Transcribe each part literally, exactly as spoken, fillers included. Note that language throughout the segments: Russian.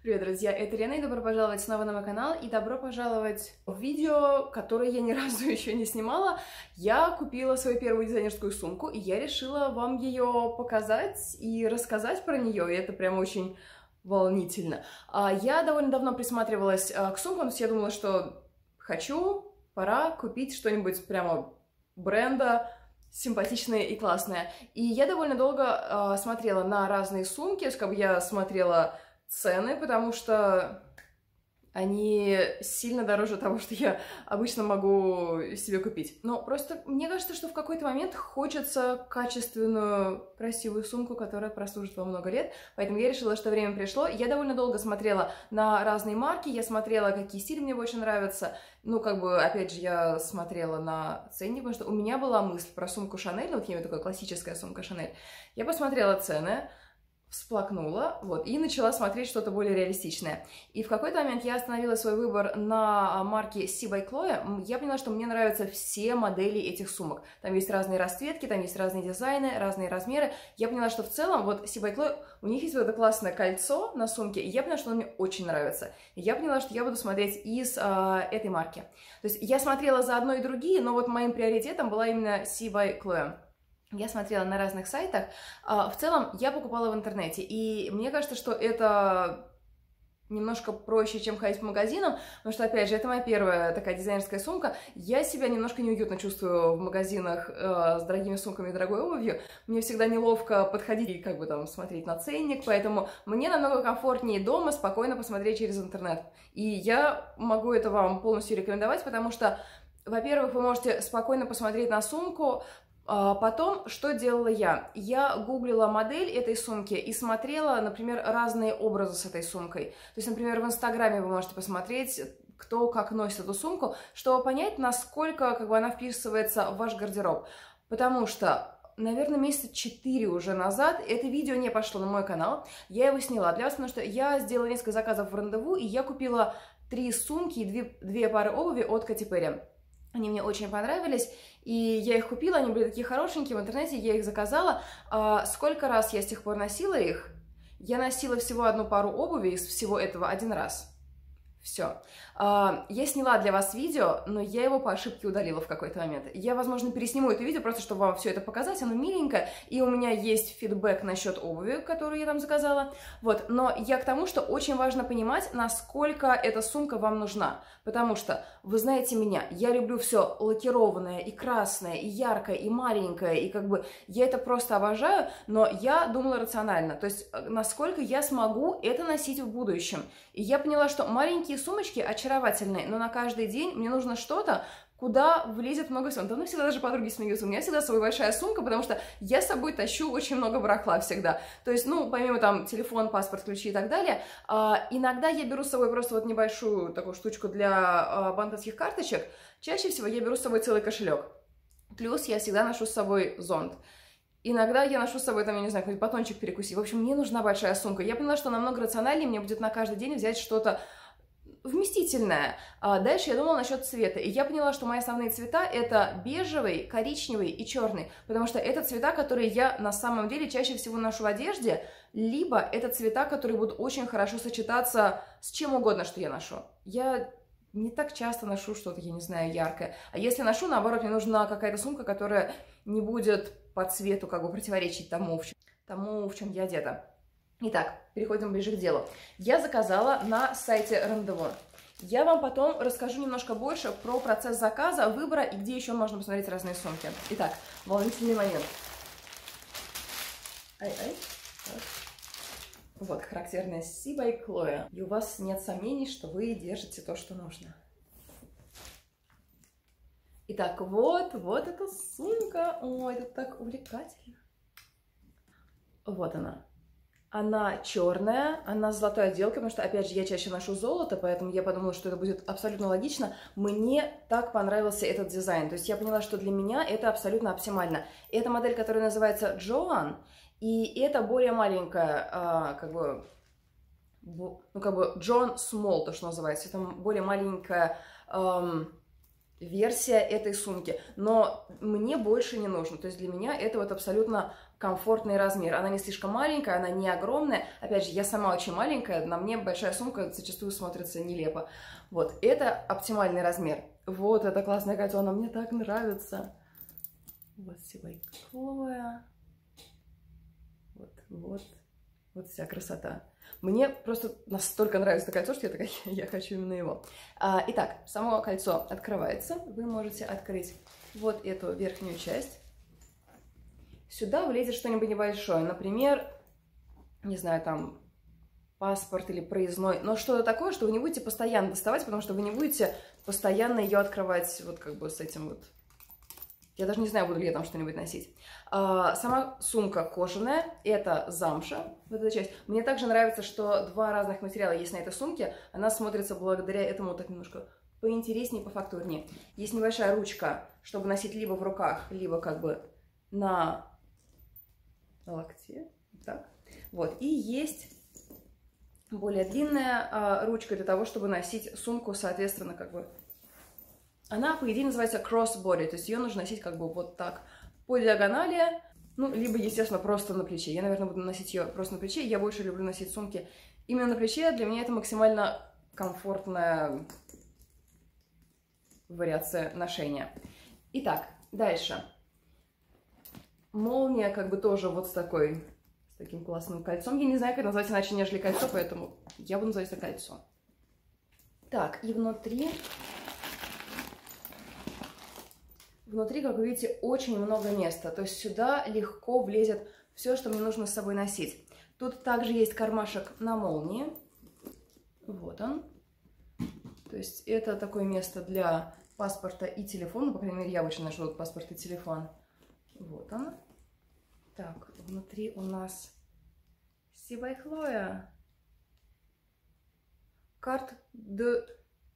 Привет, друзья, это Лена, и добро пожаловать снова на мой канал, и добро пожаловать в видео, которое я ни разу еще не снимала. Я купила свою первую дизайнерскую сумку, и я решила вам ее показать и рассказать про нее, и это прям очень волнительно. Я довольно давно присматривалась к сумкам, то есть я думала, что хочу, пора купить что-нибудь прямо бренда, симпатичное и классное. И я довольно долго смотрела на разные сумки, то есть как бы я смотрела цены, потому что они сильно дороже того, что я обычно могу себе купить. Но просто мне кажется, что в какой-то момент хочется качественную, красивую сумку, которая прослужит вам много лет. Поэтому я решила, что время пришло. Я довольно долго смотрела на разные марки, я смотрела, какие стили мне очень нравятся. Ну, как бы, опять же, я смотрела на ценник, потому что у меня была мысль про сумку Шанель, вот я имею такая классическая сумка Шанель. Я посмотрела цены, всплакнула, вот, и начала смотреть что-то более реалистичное. И в какой-то момент я остановила свой выбор на марке Sea by Chloe. Я поняла, что мне нравятся все модели этих сумок. Там есть разные расцветки, там есть разные дизайны, разные размеры. Я поняла, что в целом, вот, Sea by Chloe, у них есть вот это классное кольцо на сумке, и я поняла, что оно мне очень нравится. И я поняла, что я буду смотреть из а, этой марки. То есть я смотрела за одной и другие, но вот моим приоритетом была именно Sea by Chloe. Я смотрела на разных сайтах. В целом, я покупала в интернете, и мне кажется, что это немножко проще, чем ходить по магазинам, потому что, опять же, это моя первая такая дизайнерская сумка. Я себя немножко неуютно чувствую в магазинах э, с дорогими сумками и дорогой обувью. Мне всегда неловко подходить и как бы там смотреть на ценник, поэтому мне намного комфортнее дома спокойно посмотреть через интернет. И я могу это вам полностью рекомендовать, потому что, во-первых, вы можете спокойно посмотреть на сумку. Потом, что делала я? Я гуглила модель этой сумки и смотрела, например, разные образы с этой сумкой. То есть, например, в Инстаграме вы можете посмотреть, кто как носит эту сумку, чтобы понять, насколько как бы, она вписывается в ваш гардероб. Потому что, наверное, месяца четыре уже назад это видео не пошло на мой канал. Я его сняла для вас, потому что я сделала несколько заказов в Рандеву, и я купила три сумки и две, две пары обуви от Кати Перри. Они мне очень понравились, и я их купила, они были такие хорошенькие, в интернете я их заказала. А сколько раз я с тех пор носила их? Я носила всего одну пару обуви из всего этого один раз. Все. Я сняла для вас видео, но я его по ошибке удалила в какой-то момент. Я, возможно, пересниму это видео, просто чтобы вам все это показать. Оно миленькое, и у меня есть фидбэк насчет обуви, которую я там заказала. Вот. Но я к тому, что очень важно понимать, насколько эта сумка вам нужна. Потому что, вы знаете меня, я люблю все лакированное, и красное, и яркое, и маленькое, и как бы я это просто обожаю, но я думала рационально. То есть, насколько я смогу это носить в будущем. И я поняла, что маленькие сумочки очаровательные, но на каждый день мне нужно что-то, куда влезет много всего. Давно всегда даже подруги смеются. У меня всегда с собой большая сумка, потому что я с собой тащу очень много барахла всегда. То есть, ну, помимо там телефон, паспорт, ключи и так далее, а, иногда я беру с собой просто вот небольшую такую штучку для а, банковских карточек. Чаще всего я беру с собой целый кошелек. Плюс я всегда ношу с собой зонт. Иногда я ношу с собой, там, я не знаю, какой-то батончик перекусить. В общем, мне нужна большая сумка. Я поняла, что намного рациональнее мне будет на каждый день взять что-то вместительное. А дальше я думала насчет цвета. И я поняла, что мои основные цвета это бежевый, коричневый и черный. Потому что это цвета, которые я на самом деле чаще всего ношу в одежде. Либо это цвета, которые будут очень хорошо сочетаться с чем угодно, что я ношу. Я не так часто ношу что-то, я не знаю, яркое. А если ношу, наоборот, мне нужна какая-то сумка, которая не будет по цвету как бы противоречить тому, в чем, тому, в чем я одета. Итак, переходим ближе к делу. Я заказала на сайте Рандеву. Я вам потом расскажу немножко больше про процесс заказа, выбора и где еще можно посмотреть разные сумки. Итак, волнительный момент. Ай-ай. Вот, характерная Sea by Chloe. И у вас нет сомнений, что вы держите то, что нужно. Итак, вот, вот эта сумка. Ой, это так увлекательно. Вот она. Она черная, она с золотой отделкой, потому что, опять же, я чаще ношу золото, поэтому я подумала, что это будет абсолютно логично. Мне так понравился этот дизайн, то есть я поняла, что для меня это абсолютно оптимально. Это модель, которая называется Joan, и это более маленькая, а, как бы, ну, как бы John Small, то, что называется. Это более маленькая, эм, версия этой сумки, но мне больше не нужно. То есть для меня это вот абсолютно комфортный размер. Она не слишком маленькая, она не огромная. Опять же, я сама очень маленькая, на мне большая сумка зачастую смотрится нелепо. Вот, это оптимальный размер. Вот, это классное кольцо, оно мне так нравится. Вот Сибай Хлоя. Вот, вот, вот вся красота. Мне просто настолько нравится это кольцо, что я такая, я хочу именно его. А, итак, само кольцо открывается. Вы можете открыть вот эту верхнюю часть. Сюда влезет что-нибудь небольшое. Например, не знаю, там паспорт или проездной. Но что-то такое, что вы не будете постоянно доставать, потому что вы не будете постоянно ее открывать вот как бы с этим вот. Я даже не знаю, буду ли я там что-нибудь носить. А, сама сумка кожаная, это замша, вот эта часть. Мне также нравится, что два разных материала есть на этой сумке. Она смотрится благодаря этому так немножко поинтереснее, пофактурнее. Есть небольшая ручка, чтобы носить либо в руках, либо как бы на, на локте. Так. Вот. И есть более длинная а, ручка для того, чтобы носить сумку, соответственно, как бы... Она, по идее, называется crossbody, то есть ее нужно носить как бы вот так по диагонали, ну, либо, естественно, просто на плече. Я, наверное, буду носить ее просто на плече. Я больше люблю носить сумки именно на плече. Для меня это максимально комфортная вариация ношения. Итак, дальше. Молния как бы тоже вот с такой, с таким классным кольцом. Я не знаю, как назвать иначе, нежели кольцо, поэтому я буду называть это кольцо. Так, и внутри... Внутри, как вы видите, очень много места, то есть сюда легко влезет все, что мне нужно с собой носить. Тут также есть кармашек на молнии, вот он. То есть это такое место для паспорта и телефона, по крайней мере, я обычно ношу вот паспорт и телефон. Вот он. Так, внутри у нас Сибай Хлоя. Карт де...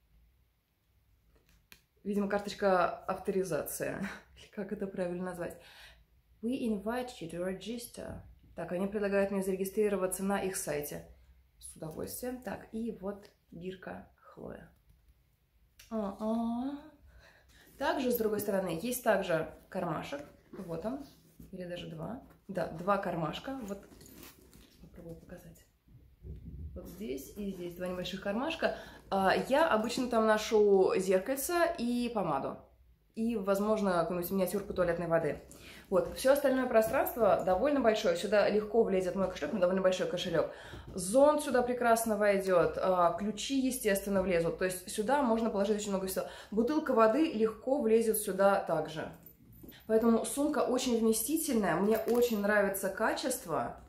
Видимо, карточка авторизация. Или как это правильно назвать? We invite you to register. Так, они предлагают мне зарегистрироваться на их сайте. С удовольствием. Так, и вот бирка Хлоя. А-а. Также, с другой стороны, есть также кармашек. Вот он. Или даже два. Да, два кармашка. Вот. Попробую показать. Вот здесь и здесь два небольших кармашка. Я обычно там ношу зеркальце и помаду. И, возможно, какую-нибудь миниатюрку туалетной воды. Вот. Все остальное пространство довольно большое. Сюда легко влезет мой кошелек, но довольно большой кошелек. Зонт сюда прекрасно войдет. Ключи, естественно, влезут. То есть сюда можно положить очень много всего. Бутылка воды легко влезет сюда также. Поэтому сумка очень вместительная. Мне очень нравится качество.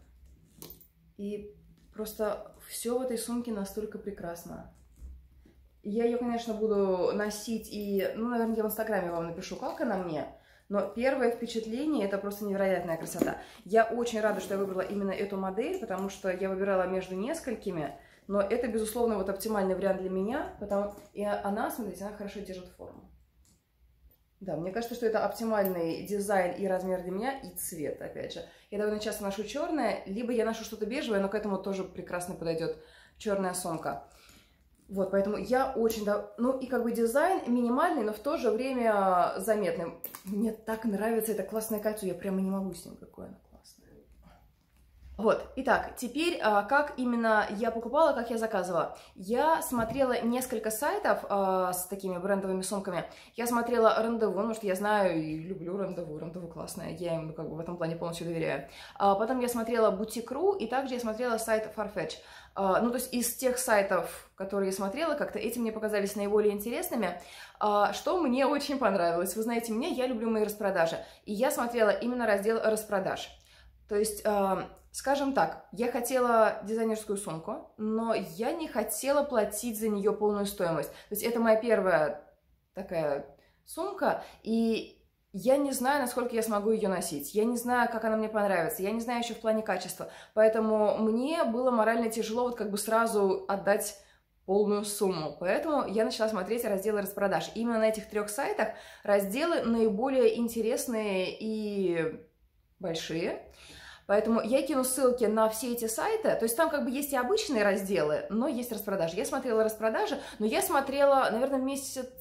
И просто все в этой сумке настолько прекрасно. Я ее, конечно, буду носить и, ну, наверное, я в Инстаграме вам напишу, как она мне. Но первое впечатление — это просто невероятная красота. Я очень рада, что я выбрала именно эту модель, потому что я выбирала между несколькими. Но это, безусловно, вот оптимальный вариант для меня, потому и она, смотрите, она хорошо держит форму. Да, мне кажется, что это оптимальный дизайн и размер для меня, и цвет, опять же. Я довольно часто ношу черное, либо я ношу что-то бежевое, но к этому тоже прекрасно подойдет черная сумка. Вот, поэтому я очень... Да... Ну, и как бы дизайн минимальный, но в то же время заметный. Мне так нравится это классное кольцо, я прямо не могу с ним, какое оно классное. Вот, итак, теперь, как именно я покупала, как я заказывала. Я смотрела несколько сайтов а, с такими брендовыми сумками. Я смотрела Рандеву, потому что я знаю и люблю Рандеву, Рандеву классная, я им, ну, как бы в этом плане полностью доверяю. А потом я смотрела Boutique.ru, и также я смотрела сайт Farfetch. Uh, ну, то есть из тех сайтов, которые я смотрела, как-то эти мне показались наиболее интересными, uh, что мне очень понравилось. Вы знаете, меня, я люблю мои распродажи, и я смотрела именно раздел распродаж. То есть, uh, скажем так, я хотела дизайнерскую сумку, но я не хотела платить за нее полную стоимость. То есть это моя первая такая сумка, и... Я не знаю, насколько я смогу ее носить, я не знаю, как она мне понравится, я не знаю еще в плане качества, поэтому мне было морально тяжело вот как бы сразу отдать полную сумму, поэтому я начала смотреть разделы распродаж. Именно на этих трех сайтах разделы наиболее интересные и большие, поэтому я кину ссылки на все эти сайты, то есть там как бы есть и обычные разделы, но есть распродажи. Я смотрела распродажи, но я смотрела, наверное, месяц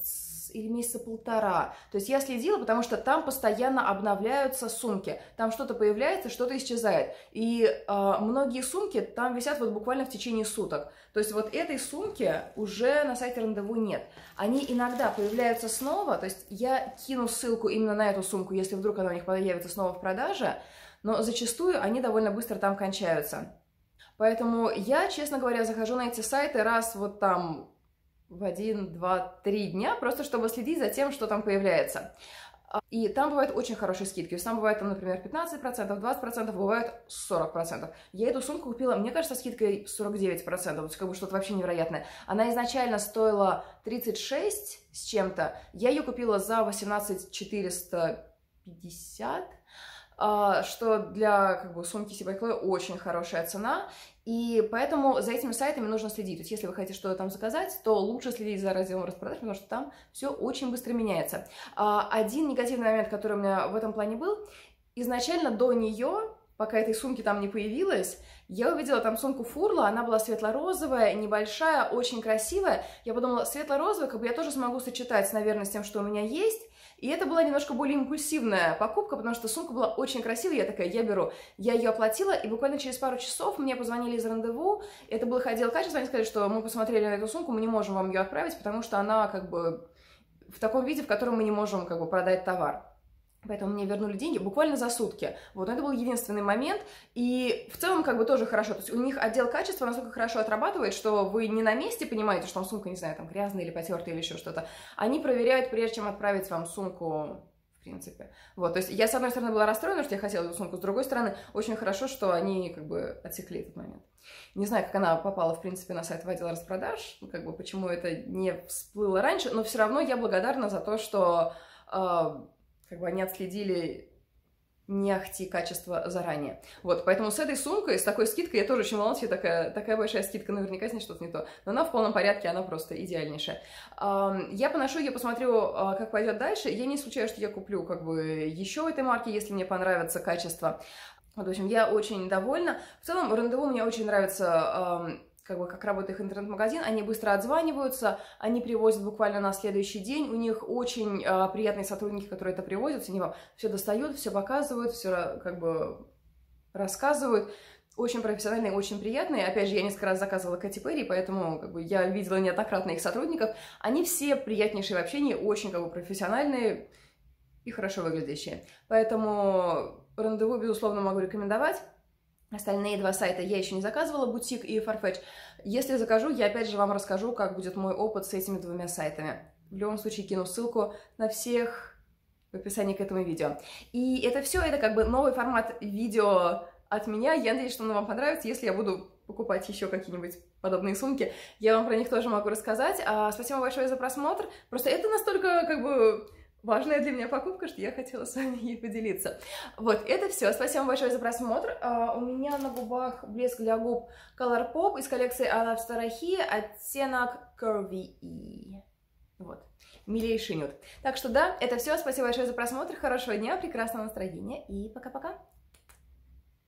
или месяца полтора. То есть я следила, потому что там постоянно обновляются сумки. Там что-то появляется, что-то исчезает. И э, многие сумки там висят вот буквально в течение суток. То есть вот этой сумки уже на сайте Рандеву нет. Они иногда появляются снова, то есть я кину ссылку именно на эту сумку, если вдруг она у них появится снова в продаже, но зачастую они довольно быстро там кончаются. Поэтому я, честно говоря, захожу на эти сайты раз вот там в один, два, три дня, просто чтобы следить за тем, что там появляется. И там бывают очень хорошие скидки. То есть там бывает, там, например, пятнадцать процентов, двадцать процентов, бывает сорок процентов. Я эту сумку купила, мне кажется, скидкой сорок девять процентов. То есть как бы что-то вообще невероятное. Она изначально стоила тридцать шесть с чем-то. Я ее купила за восемнадцать тысяч четыреста пятьдесят. Что для как бы, сумки Си Бай Клой очень хорошая цена, и поэтому за этими сайтами нужно следить. То есть если вы хотите что-то там заказать, то лучше следить за разделом распродаж, потому что там все очень быстро меняется. Один негативный момент, который у меня в этом плане был, изначально до нее, пока этой сумки там не появилось, я увидела там сумку Фурла, она была светло-розовая, небольшая, очень красивая. Я подумала, светло-розовая, как бы я тоже смогу сочетать, наверное, с тем, что у меня есть. И это была немножко более импульсивная покупка, потому что сумка была очень красивая, я такая, я беру. Я ее оплатила, и буквально через пару часов мне позвонили из Рандеву, это был их отдел качества, они сказали, что мы посмотрели на эту сумку, мы не можем вам ее отправить, потому что она как бы в таком виде, в котором мы не можем как бы продать товар. Поэтому мне вернули деньги буквально за сутки. Вот, но это был единственный момент. И в целом, как бы, тоже хорошо. То есть у них отдел качества настолько хорошо отрабатывает, что вы не на месте понимаете, что там сумка, не знаю, там грязная или потертая или еще что-то. Они проверяют, прежде чем отправить вам сумку, в принципе. Вот, то есть я, с одной стороны, была расстроена, что я хотела эту сумку, с другой стороны, очень хорошо, что они, как бы, отсекли этот момент. Не знаю, как она попала, в принципе, на сайт в отдел распродаж, как бы, почему это не всплыло раньше, но все равно я благодарна за то, что... Э, как бы они отследили не ахти качество заранее. Вот, поэтому с этой сумкой, с такой скидкой, я тоже очень волнуюсь, я такая, такая большая скидка, наверняка с ней что-то не то. Но она в полном порядке, она просто идеальнейшая. Я поношу ее, посмотрю, как пойдет дальше. Я не исключаю, что я куплю как бы еще этой марки, если мне понравится качество. Вот, в общем, я очень довольна. В целом, Рандеву мне очень нравится... как бы как работает их интернет-магазин, они быстро отзваниваются, они привозят буквально на следующий день, у них очень э, приятные сотрудники, которые это привозят, они вам все достают, все показывают, все как бы рассказывают, очень профессиональные, очень приятные. Опять же, я несколько раз заказывала Кэти Перри, поэтому как бы, я видела неоднократно их сотрудников, они все приятнейшие в общении, очень как бы профессиональные и хорошо выглядящие. Поэтому Рандеву, безусловно, могу рекомендовать. Остальные два сайта я еще не заказывала, Бутик и Farfetch. Если закажу, я опять же вам расскажу, как будет мой опыт с этими двумя сайтами. В любом случае кину ссылку на всех в описании к этому видео. И это все, это как бы новый формат видео от меня. Я надеюсь, что он вам понравится. Если я буду покупать еще какие-нибудь подобные сумки, я вам про них тоже могу рассказать. А, спасибо большое за просмотр. Просто это настолько как бы... важная для меня покупка, что я хотела с вами ей поделиться. Вот, это все. Спасибо большое за просмотр. Uh, у меня на губах блеск для губ Colourpop из коллекции I Love Starahi, оттенок Curvy E. Вот, милейший нюд. Так что да, это все. Спасибо большое за просмотр. Хорошего дня, прекрасного настроения и пока-пока.